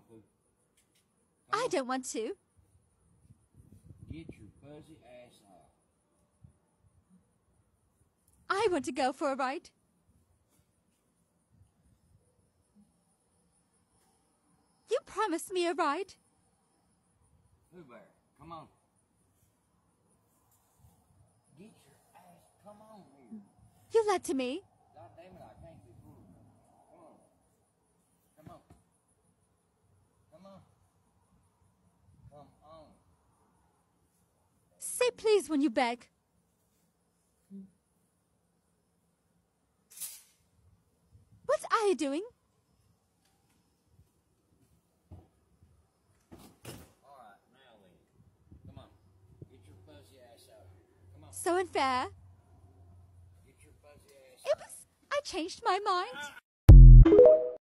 Pooh. I don't want to. Get your fuzzy ass off. I want to go for a ride. You promised me a ride. Pooh Bear, come on. Get your ass, come on here. You lied to me. God damn it, I can't be fooled. Come on. Come on. Come on. Come on. Say please when you beg. What are you doing? Alright, now then. Come on. Get your fuzzy ass out here. Come on. So unfair. Get your fuzzy ass out. I changed my mind.